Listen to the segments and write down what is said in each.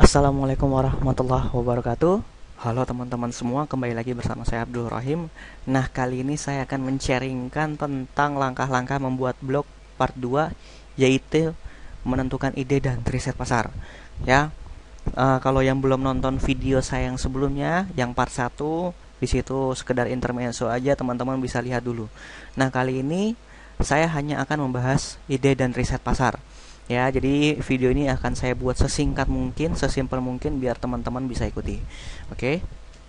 Assalamualaikum warahmatullahi wabarakatuh. Halo teman-teman semua, kembali lagi bersama saya Abdul Rahim. Nah, kali ini saya akan men-sharingkan tentang langkah-langkah membuat blog part 2, yaitu menentukan ide dan riset pasar. Ya, kalau yang belum nonton video saya yang sebelumnya, yang part 1, di situ sekedar intermezzo aja, teman-teman bisa lihat dulu. Nah, kali ini saya hanya akan membahas ide dan riset pasar. Ya, jadi video ini akan saya buat sesingkat mungkin, sesimpel mungkin biar teman-teman bisa ikuti. Oke.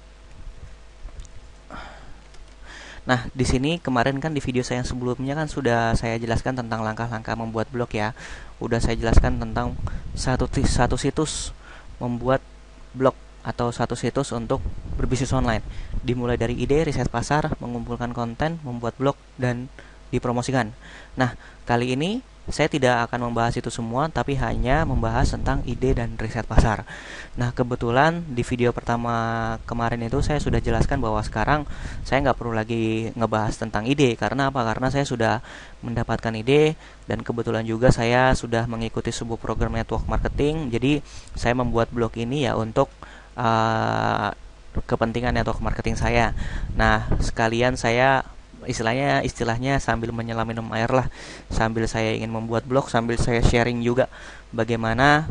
Nah, di sini kemarin kan di video saya yang sebelumnya kan sudah saya jelaskan tentang langkah-langkah membuat blog ya. Udah saya jelaskan tentang satu situs membuat blog atau satu situs untuk berbisnis online. Dimulai dari ide, riset pasar, mengumpulkan konten, membuat blog dan dipromosikan. Nah, kali ini saya tidak akan membahas itu semua, tapi hanya membahas tentang ide dan riset pasar. Nah, kebetulan di video pertama kemarin itu saya sudah jelaskan bahwa sekarang saya nggak perlu lagi ngebahas tentang ide. Karena apa? Karena saya sudah mendapatkan ide, dan kebetulan juga saya sudah mengikuti sebuah program network marketing. Jadi, saya membuat blog ini ya untuk kepentingan network marketing saya. Nah, sekalian saya istilahnya sambil menyelam minum air lah, sambil saya ingin membuat blog, sambil saya sharing juga bagaimana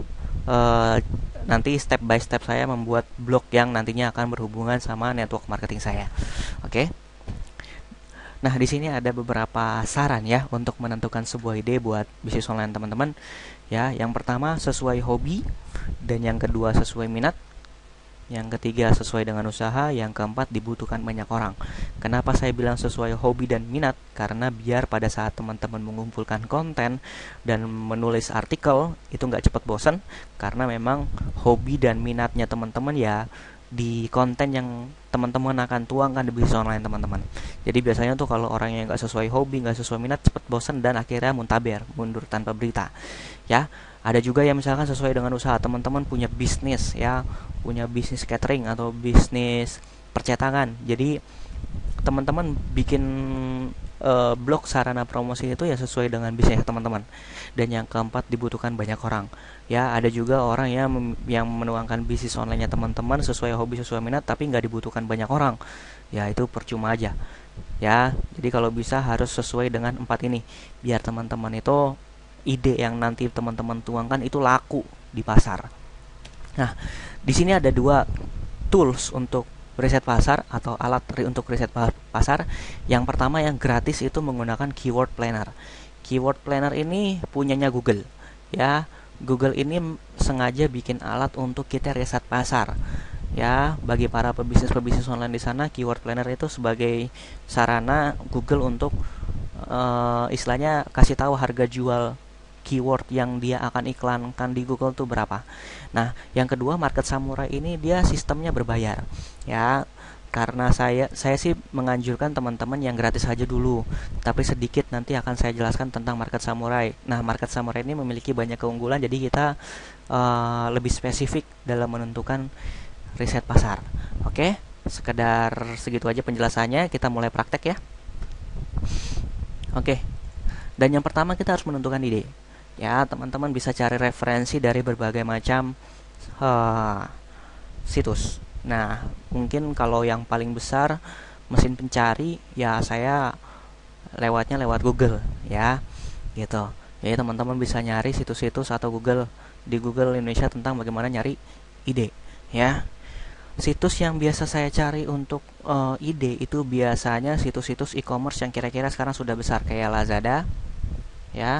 nanti step by step saya membuat blog yang nantinya akan berhubungan sama network marketing saya. Oke. Nah, di sini ada beberapa saran ya untuk menentukan sebuah ide buat bisnis online teman-teman. Ya, yang pertama sesuai hobi, dan yang kedua sesuai minat, yang ketiga sesuai dengan usaha, yang keempat dibutuhkan banyak orang. Kenapa saya bilang sesuai hobi dan minat? Karena biar pada saat teman-teman mengumpulkan konten dan menulis artikel itu nggak cepat bosan, karena memang hobi dan minatnya teman-teman ya di konten yang teman-teman akan tuangkan di bisnis online teman-teman. Jadi biasanya tuh kalau orang yang nggak sesuai hobi, nggak sesuai minat, cepat bosan dan akhirnya muntaber, mundur tanpa berita. Ya, ada juga yang misalkan sesuai dengan usaha, teman-teman punya bisnis ya, punya bisnis catering atau bisnis percetakan. Jadi teman-teman bikin blog sarana promosi itu ya sesuai dengan bisnis teman-teman. Dan yang keempat dibutuhkan banyak orang. Ya, ada juga orang yang menuangkan bisnis online-nya teman-teman sesuai hobi, sesuai minat, tapi nggak dibutuhkan banyak orang. Ya, itu percuma aja. Ya, jadi kalau bisa harus sesuai dengan empat ini biar teman-teman itu ide yang nanti teman-teman tuangkan itu laku di pasar. Nah, di sini ada dua tools untuk riset pasar atau alat untuk riset pasar. Yang pertama yang gratis itu menggunakan Keyword Planner. Keyword Planner ini punyanya Google. Ya, Google ini sengaja bikin alat untuk kita riset pasar. Ya, bagi para pebisnis online di sana, Keyword Planner itu sebagai sarana Google untuk istilahnya kasih tahu harga jual keyword yang dia akan iklankan di Google tuh berapa. Nah, yang kedua Market Samurai ini dia sistemnya berbayar. Ya, karena saya sih menganjurkan teman-teman yang gratis aja dulu. Tapi sedikit nanti akan saya jelaskan tentang Market Samurai. Nah, Market Samurai ini memiliki banyak keunggulan, jadi kita lebih spesifik dalam menentukan riset pasar. Oke, sekedar segitu aja penjelasannya, kita mulai praktek ya. Oke. Dan yang pertama kita harus menentukan ide. Ya, teman-teman bisa cari referensi dari berbagai macam situs. Nah, mungkin kalau yang paling besar mesin pencari ya saya lewatnya lewat Google ya, gitu. Jadi teman-teman bisa nyari situs-situs atau di Google Indonesia tentang bagaimana nyari ide ya. Situs yang biasa saya cari untuk ide itu biasanya situs-situs e-commerce yang kira-kira sekarang sudah besar kayak Lazada ya,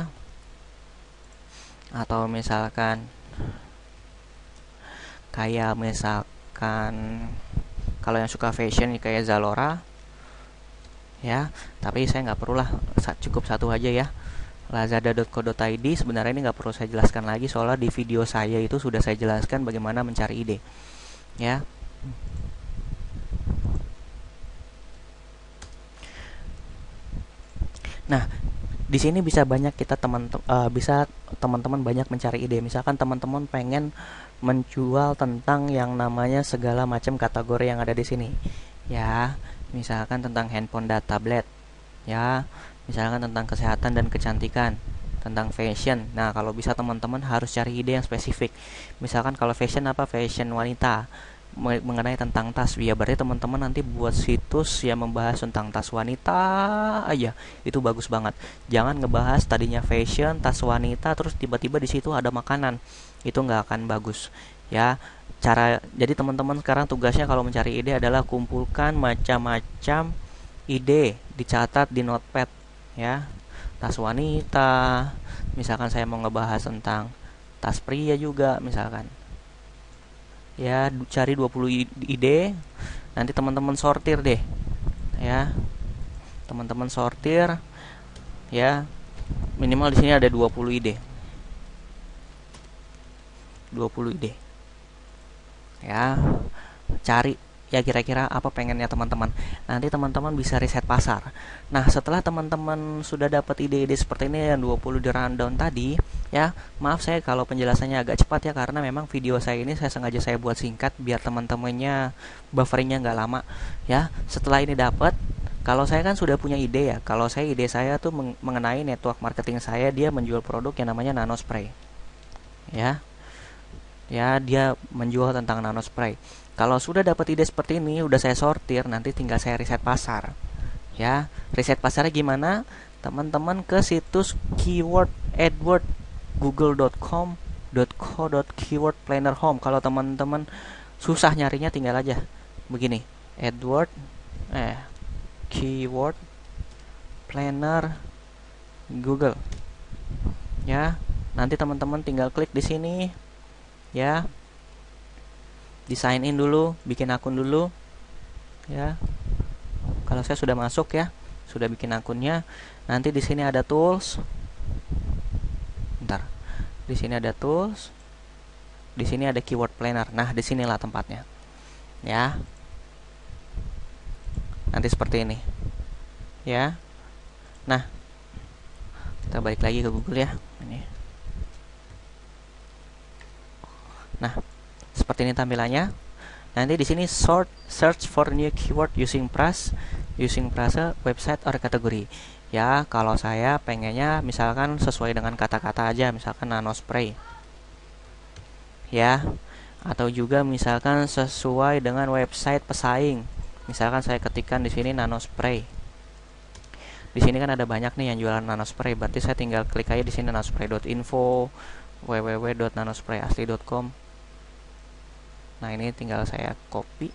atau misalkan kalau yang suka fashion kayak Zalora ya, tapi saya nggak perlu lah, cukup satu aja ya, lazada.co.id. sebenarnya ini nggak perlu saya jelaskan lagi soalnya di video saya itu sudah saya jelaskan bagaimana mencari ide ya. Nah, di sini bisa banyak teman-teman banyak mencari ide. Misalkan teman-teman pengen menjual tentang yang namanya segala macam kategori yang ada di sini. Ya, misalkan tentang handphone dan tablet. Ya, misalkan tentang kesehatan dan kecantikan. tentang fashion. Nah, kalau bisa teman-teman harus cari ide yang spesifik. Misalkan kalau fashion apa? Fashion wanita, mengenai tentang tas. Ya berarti teman-teman nanti buat situs yang membahas tentang tas wanita aja. Itu bagus banget. Jangan ngebahas tadinya fashion, tas wanita, terus tiba-tiba di situ ada makanan. Itu nggak akan bagus. Ya, jadi teman-teman sekarang tugasnya kalau mencari ide adalah kumpulkan macam-macam ide, dicatat di notepad ya. Tas wanita, misalkan saya mau ngebahas tentang tas pria juga misalkan. Ya, cari 20 ide, nanti teman-teman sortir deh. Ya, teman-teman sortir ya. Minimal di sini ada 20 ide. 20 ide. Ya, cari ya kira-kira apa pengennya teman-teman. Nanti teman-teman bisa riset pasar. Nah, setelah teman-teman sudah dapat ide-ide seperti ini yang 20 di rundown tadi, ya, maaf saya kalau penjelasannya agak cepat ya, karena memang video saya ini sengaja saya buat singkat biar teman-temannya bufferingnya nggak lama. Ya, setelah ini dapat, kalau saya kan sudah punya ide ya. Kalau ide saya tuh mengenai network marketing saya, dia menjual produk yang namanya nanospray. Ya, dia menjual tentang nanospray. Kalau sudah dapat ide seperti ini, udah saya sortir, nanti tinggal saya riset pasar. Ya, riset pasarnya gimana? Teman-teman ke situs keyword AdWord google.com .co.keyword planner home. Kalau teman-teman susah nyarinya, tinggal aja begini, AdWord keyword planner Google. Ya, nanti teman-teman tinggal klik di sini. Ya, di sign in dulu, bikin akun dulu ya. Kalau saya sudah masuk ya, sudah bikin akunnya. Nanti di sini ada tools. Bentar. Di sini ada tools. Di sini ada keyword planner. Nah, di sinilah tempatnya. Ya. Nanti seperti ini. Ya. Nah, kita balik lagi ke Google ya. Ini. Nah, seperti ini tampilannya. Nanti di sini search for new keyword using phrase, website or kategori. Ya, kalau saya pengennya misalkan sesuai dengan kata-kata aja, misalkan nanospray. Ya, atau juga misalkan sesuai dengan website pesaing. Misalkan saya ketikkan di sini nanospray. Di sini kan ada banyak nih yang jualan nanospray, berarti saya tinggal klik aja di sini nanospray.info, www.nanosprayasli.com. Nah, ini tinggal saya copy.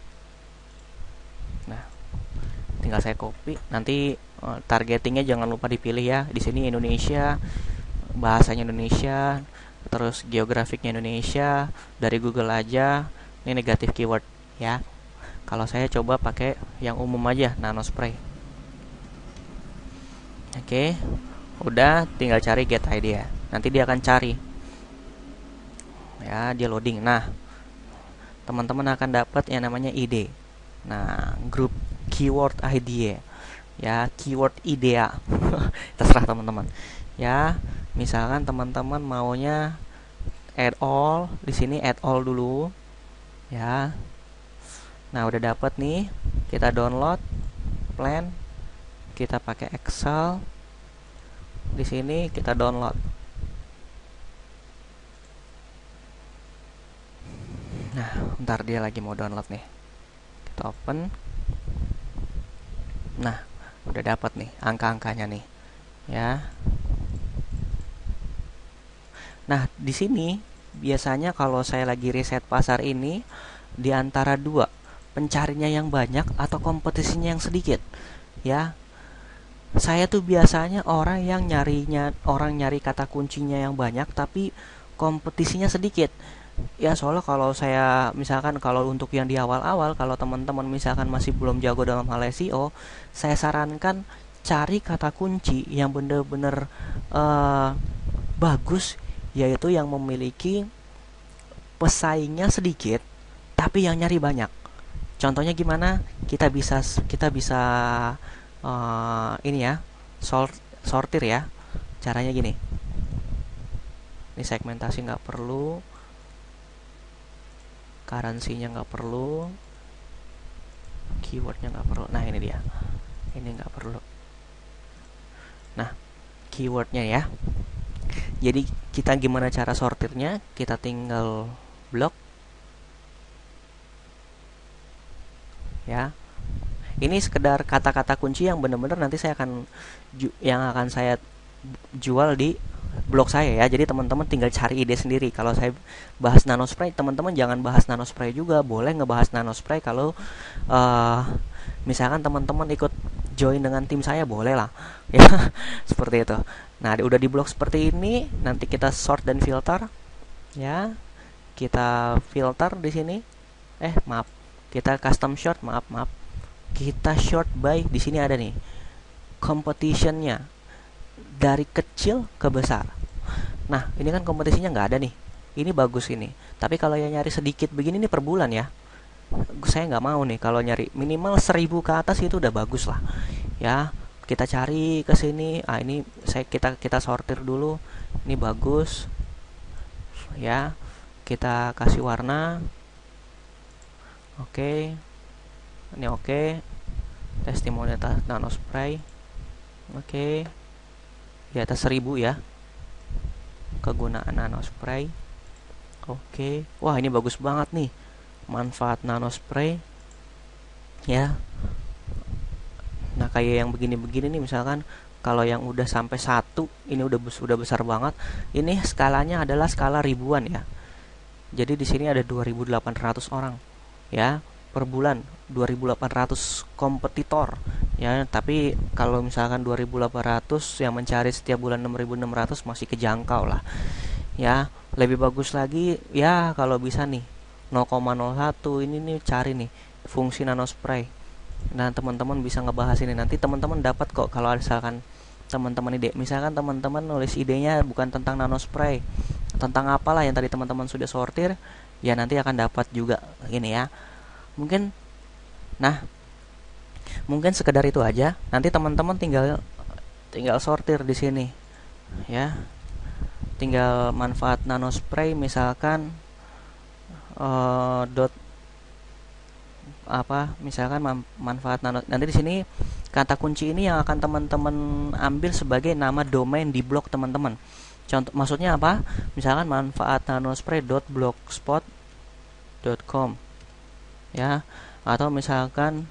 Nah, tinggal saya copy. Nanti targetingnya jangan lupa dipilih ya. Di sini Indonesia, bahasanya Indonesia, terus geografiknya Indonesia, dari Google aja. Ini negatif keyword ya. Kalau saya coba pakai yang umum aja, nanospray. Oke, udah, tinggal cari get idea. Nanti dia akan cari. Ya, dia loading. Nah, teman-teman akan dapat yang namanya ide. Nah, grup keyword idea. Ya, keyword idea. Terserah teman-teman. Ya, misalkan teman-teman maunya add all, di sini add all dulu. Ya. Nah, udah dapat nih. Kita download plan. Kita pakai Excel. Di sini kita download. Nah, ntar dia lagi mau download nih. Kita open. Nah, udah dapat nih angka-angkanya nih. Ya. Nah, di sini biasanya kalau saya lagi riset pasar ini di antara dua, pencarinya yang banyak atau kompetisinya yang sedikit. Ya. Saya tuh biasanya orang nyari kata kuncinya yang banyak tapi kompetisinya sedikit. Ya, soalnya kalau saya misalkan kalau untuk yang di awal-awal, kalau teman-teman misalkan masih belum jago dalam hal SEO, saya sarankan cari kata kunci yang benar-benar bagus, yaitu yang memiliki pesaingnya sedikit tapi yang nyari banyak. Contohnya gimana? Kita bisa ini ya, sortir ya. Caranya gini. Ini segmentasi nggak perlu, currency-nya nggak perlu, keywordnya nggak perlu. Nah, ini dia. Ini nggak perlu. Nah, keywordnya ya. Jadi kita gimana cara sortirnya? Kita tinggal blok ya. Ini sekedar kata-kata kunci yang benar-benar nanti saya akan saya jual di blog saya ya. Jadi teman-teman tinggal cari ide sendiri. Kalau saya bahas nanospray, teman-teman jangan bahas nanospray juga. Boleh ngebahas nanospray kalau misalkan teman-teman ikut join dengan tim saya, boleh lah ya. Seperti itu. Nah, udah di blog seperti ini, nanti kita sort dan filter ya. Kita filter di sini. Maaf. Kita custom short, maaf. Kita short by, di sini ada nih competitionnya dari kecil ke besar. Nah, ini kan kompetisinya nggak ada nih. Ini bagus ini. Tapi kalau yang nyari sedikit begini nih per bulan ya, saya nggak mau nih. Kalau nyari minimal 1000 ke atas itu udah bagus lah. Ya, kita cari ke sini. Ini kita sortir dulu. Ini bagus. Ya, kita kasih warna. Oke. Ini oke. Testimonial nanospray. Oke. Di atas 1000 ya. Kegunaan nanospray. Oke. Wah, ini bagus banget nih. Manfaat nanospray. Ya. Nah, kayak yang begini-begini nih misalkan kalau yang udah sampai 1, ini udah besar banget. Ini skalanya adalah skala ribuan ya. Jadi di sini ada 2800 orang ya per bulan, 2800 kompetitor ya. Tapi kalau misalkan 2800 yang mencari setiap bulan 6600 masih kejangkau lah ya. Lebih bagus lagi ya kalau bisa nih 0,01 ini nih, cari nih fungsi nanospray. Nah, teman-teman bisa ngebahas ini, nanti teman-teman dapat kok. Kalau misalkan teman-teman ide, misalkan teman-teman nulis idenya bukan tentang nanospray, tentang apalah yang tadi teman-teman sudah sortir ya, nanti akan dapat juga ini ya. Mungkin sekedar itu aja. Nanti teman-teman tinggal sortir di sini ya. Tinggal manfaat nanospray misalkan misalkan manfaat nano. Nanti di sini kata kunci ini yang akan teman-teman ambil sebagai nama domain di blog teman-teman. Contoh maksudnya apa? Misalkan manfaat nanospray.blogspot.com ya, atau misalkan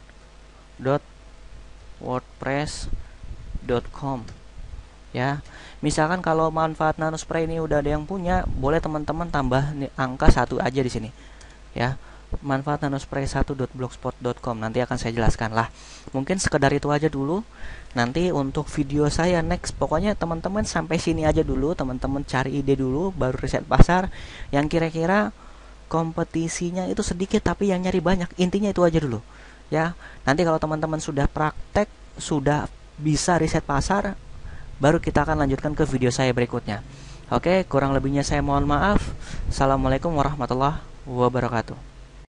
.wordpress.com ya. Misalkan kalau manfaat nanospray ini udah ada yang punya, boleh teman-teman tambah angka 1 aja di sini ya. Manfaat nanospray 1.blogspot.com, nanti akan saya jelaskan lah. Mungkin sekedar itu aja dulu. Nanti untuk video saya next, pokoknya teman-teman sampai sini aja dulu. Teman-teman cari ide dulu, baru riset pasar yang kira-kira kompetisinya itu sedikit tapi yang nyari banyak. Intinya itu aja dulu ya. Nanti kalau teman-teman sudah praktek, sudah bisa riset pasar, baru kita akan lanjutkan ke video saya berikutnya. Oke, kurang lebihnya saya mohon maaf. Assalamualaikum warahmatullahi wabarakatuh.